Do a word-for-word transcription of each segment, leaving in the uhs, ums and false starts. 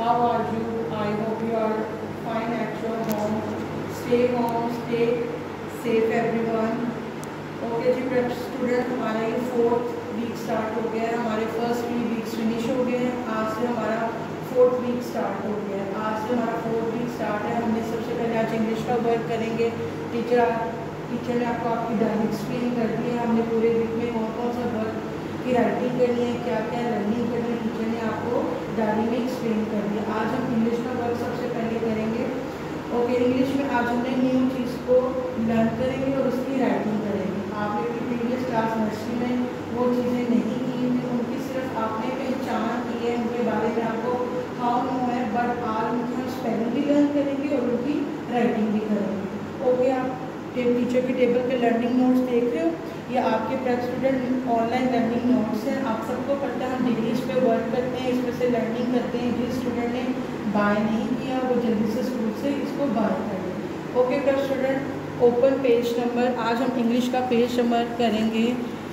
How are you? I hope you are fine at your home. Stay home, stay safe everyone. Okay जी prep student, हमारा ये fourth week start हो गया है. हमारे first three weeks finish हो गए हैं. आज से हमारा फोर्थ वीक स्टार्ट हो गया है. आज से हमारा फोर्थ वीक स्टार्ट है. हमने सबसे पहले आज इंग्लिश का वर्क करेंगे. टीचर टीचर ने आपको आपकी डायरी एक्सप्लेन कर दी है. हमने पूरे वीक में कौन कौन सा वर्क की राइटिंग करनी है, क्या क्या लर्निंग करनी है, टीचर ने आपको डायरी में एक्सप्लेन कर दिया. आज हम इंग्लिश का वर्क सबसे पहले करेंगे. ओके, इंग्लिश में आज हमने न्यू चीज़ को लर्न करेंगे और उसकी राइटिंग करेंगे. आपने अपनी प्रीवियस क्लास नर्सरी में वो चीज़ें नहीं की थी, उनकी सिर्फ आपने पहचान की है, उनके बारे में आपको हाउ नो है, बट आज उनकी हम स्पेलिंग भी लर्न करेंगे और उनकी राइटिंग भी करेंगे. ओके, आप टीचर के टेबल पे लर्निंग नोट्स देख रहे हो. ये आपके prep student online learning notes हैं. आप सबको पता है हम डिग्रीज पे वर्क करते हैं, इसमें से लर्निंग करते हैं. जिस स्टूडेंट ने बाय नहीं किया वो जल्दी से स्कूल से इसको बाय कर लें. Okay prep student, open page number. आज हम इंग्लिश का पेज नंबर करेंगे,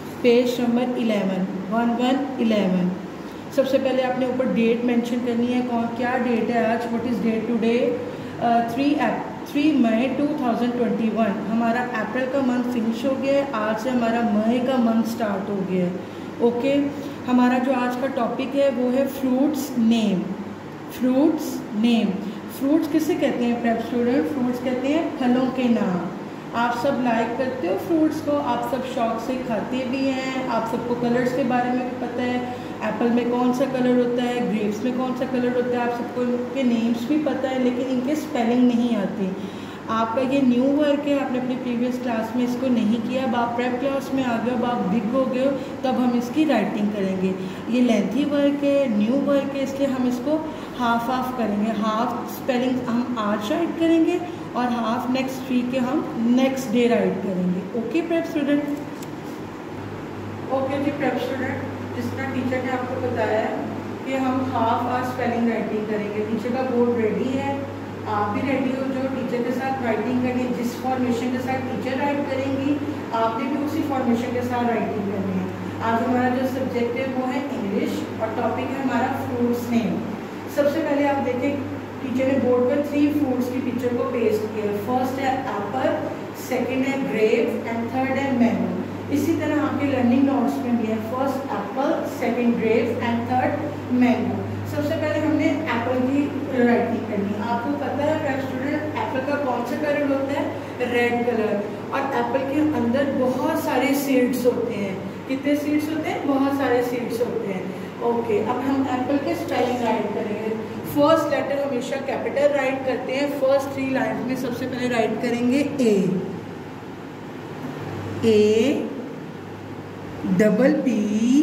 page number eleven, one one eleven. सबसे पहले आपने ऊपर डेट मेंशन करनी है. कौन क्या डेट है आज? What is date today? Three एप three May two thousand twenty one. हमारा अप्रैल का मंथ फिनिश हो गया है. आज से हमारा मई का मंथ स्टार्ट हो गया है. ओके, हमारा जो आज का टॉपिक है वो है fruits name. Fruits name. Fruits किसे कहते हैं प्रेप स्टूडेंट? फ्रूट्स कहते हैं फलों के नाम. आप सब लाइक करते हो फ्रूट्स को, आप सब शौक से खाते भी हैं. आप सबको कलर्स के बारे में भी पता है. एप्पल में कौन सा कलर होता है, ग्रेप्स में कौन सा कलर होता है, आप सबको इनके नेम्स भी पता है, लेकिन इनके स्पेलिंग नहीं आती. आपका ये न्यू वर्क है, आपने अपनी प्रीवियस क्लास में इसको नहीं किया. अब आप प्रेप क्लास में आ गए, अब आप बिग हो गए हो, तब हम इसकी राइटिंग करेंगे. ये लेंथी वर्क है, न्यू वर्क है, इसलिए हम इसको हाफ हाफ करेंगे. हाफ स्पेलिंग हम आज राइट करेंगे और हाफ नेक्स्ट वीक के हम नेक्स्ट डे राइट करेंगे. Okay prep student. ओके जी प्रेप स्टूडेंट, जिस तरह टीचर ने आपको बताया कि हम हाफ आज स्पेलिंग राइटिंग करेंगे. टीचर का बोर्ड रेडी है, आप भी रेडी हो जो टीचर के साथ राइटिंग करनी है. जिस फॉर्मेशन के साथ टीचर राइट करेंगी आपने भी उसी फॉर्मेशन के साथ राइटिंग करनी है. आज हमारा जो सब्जेक्ट है वो है इंग्लिश और टॉपिक है हमारा फ्रूट्स नेम. सबसे पहले आप देखें, टीचर ने बोर्ड पर थ्री फ्रूट्स की पिक्चर को पेस्ट किया. फर्स्ट है एप्पल, सेकेंड है ग्रेप्स एंड थर्ड है मैंगो. इसी तरह आपके लर्निंग नोट्स में भी है first apple, second grapes and third mango. सबसे पहले हमने एप्पल की राइटिंग करनी है. आपको पता है प्रेप स्टूडेंट एप्पल का कौन सा कलर होता है? Red colour. और एप्पल के अंदर बहुत सारे सीड्स होते हैं. कितने सीड्स होते हैं? बहुत सारे सीड्स होते हैं. ओके, अब हम एप्पल के स्पेलिंग राइट करेंगे. फर्स्ट लेटर हमेशा कैपिटल राइट करते हैं. फर्स्ट थ्री लाइन में सबसे पहले राइट करेंगे A. A double P,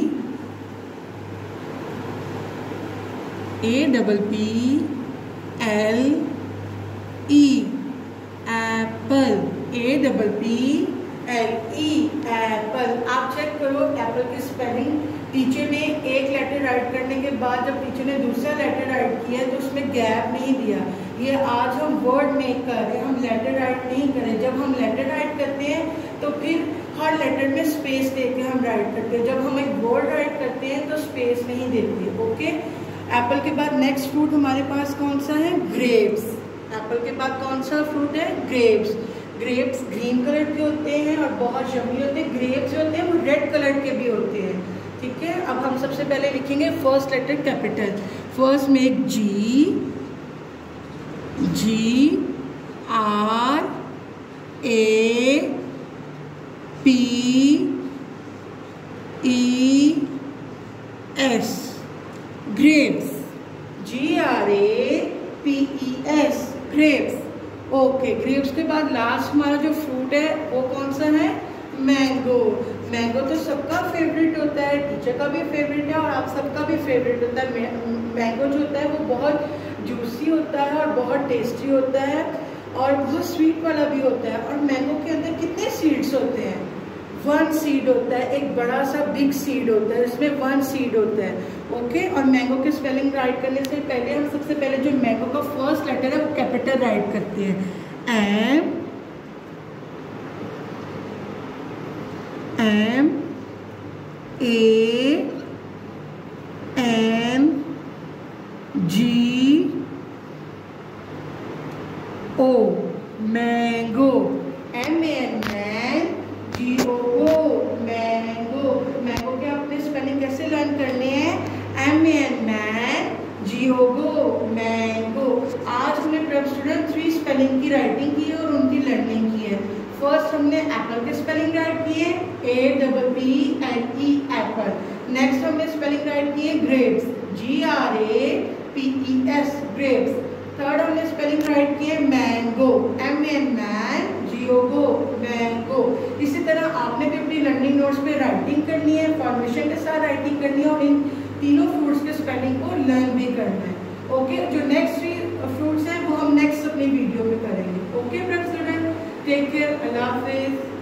A double P L E, apple. A double P L E, apple. आप चेक करो एप्पल की स्पेलिंग. टीचर ने एक लेटर राइट करने के बाद जब टीचर ने दूसरा लेटर राइट किया तो उसमें गैप नहीं दिया. ये आज हम वर्ड मेक कर रहे हैं, हम लेटर राइट नहीं करें. जब हम लेटर राइट करते हैं तो फिर हर लेटर में स्पेस देके हम राइट करते हैं. जब हम एक वर्ड राइट करते हैं तो स्पेस नहीं देते. ओके, एप्पल के बाद नेक्स्ट फ्रूट हमारे पास कौन सा है? ग्रेप्स. एप्पल के बाद कौन सा फ्रूट है? ग्रेप्स. ग्रेप्स ग्रीन कलर के होते हैं और बहुत यम्मी होते हैं. ग्रेप्स जो होते हैं वो रेड कलर के भी होते हैं. ठीक है, अब हम सबसे पहले लिखेंगे फर्स्ट लेटर कैपिटल. फर्स्ट में एक G, G R A P E S, grapes. G R A P E S, grapes. Okay, grapes के बाद लास्ट हमारा जो फ्रूट है वो कौन सा है? मैंगो. मैंगो तो सबका फेवरेट होता है, टीचर का भी फेवरेट है और आप सबका भी फेवरेट होता है. मैंगो जो होता है वो बहुत जूसी होता है और बहुत टेस्टी होता है और बहुत स्वीट वाला भी होता है. और मैंगो के अंदर कितने सीड्स होते हैं? वन सीड होता है. एक बड़ा सा बिग सीड होता है, इसमें वन सीड होता है. ओके, और मैंगो की स्पेलिंग राइट करने से पहले हम सबसे पहले जो मैंगो का फर्स्ट लेटर है वो कैपिटल राइट करते हैं. M M A N G O mango, M A N man, G O go mango. Mango के अपने स्पेलिंग कैसे लर्न करने हैं, M A N man, G O go mango. आज हमने प्रेप स्टूडेंट थ्री स्पेलिंग की राइटिंग की है और उनकी लर्निंग की है। फर्स्ट हमने एप्पल के स्पेलिंग राइट किए, A double P N E apple. Next हमने स्पेलिंग राइट किए grapes, G R A P E S grapes. Third हमने स्पेलिंग राइट किए mango, M N man, G O go mango. इसी तरह आपने भी अपनी लर्निंग नोट्स पे राइटिंग करनी है, फॉर्मेशन के साथ राइटिंग करनी है और इन तीनों फ्रूट्स के स्पेलिंग को लर्न भी करना है। ओके, जो नेक्स्ट थ्री फ्रूट्स हैं वो हम नेक्स्ट अपनी वीडियो में करेंगे। Okay friends, student take care, अल्लाह हाफिज़।